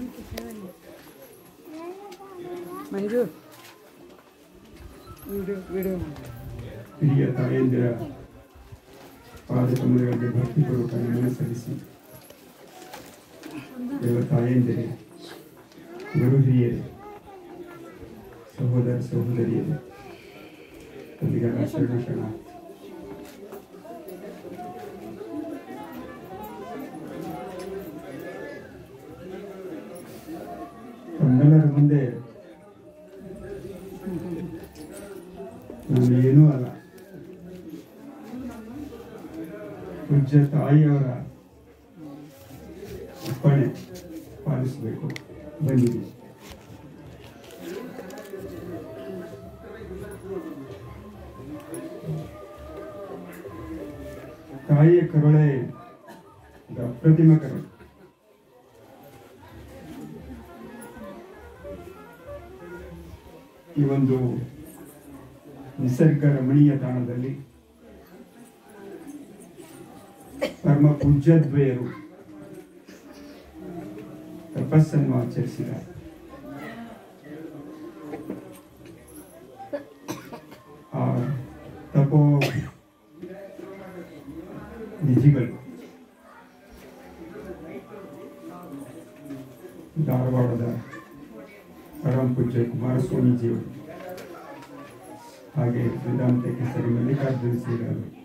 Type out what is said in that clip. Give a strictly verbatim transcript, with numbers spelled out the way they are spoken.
ಮಂಜು video video ಹಿರಿಯ ತಾಯಂದಿರ ಪಾದಕಮಲಗಳಿಗೆ ಭಕ್ತಿಪೂರ್ವಕ ನಮನ ಸಲ್ಲಿಸಿ ದೇವ ತಾಯಂದಿರೇ, ಗುರು ಹಿರಿಯರೇ, ಸಹೋದರ ಸಹೋದರಿಯರೇ, ತಂದೆಗಳ ಶರಣ ಶರಣ ತಮ್ಮೆಲ್ಲರ ಮುಂದೆ ನಾನೇನೂ ಅಲ್ಲ, ಪೂಜ್ಯ ತಾಯಿಯವರ ಅಪ್ಪಣೆ ಪಾಲಿಸಬೇಕು ಬಂದಿದೆ. ತಾಯಿಯ ಕರುಳೆ ಅಪ್ರತಿಮ ಕರುಳೆ. ಈ ಒಂದು ನಿಸರ್ಗ ರಮಣೀಯ ತಾಣದಲ್ಲಿ ಪರಮ ಪೂಜ್ಯದ್ವಯರು ತಪಸ್ಸನ್ನು ಆಚರಿಸಿದ್ದಾರೆ. ಆ ತಪೋ ನಿಧಿಗಳು ಧಾರವಾಡದ ಪರಮ ಪೂಜ್ಯ ಕುಮಾರಸ್ವಾಮೀಜಿಯವರು, ಹಾಗೆ ವೇದಾಂತ ಕೇಸರಿ ಮಲ್ಲಿಕಾರ್ಜುನ ಶ್ರೀಗಳು,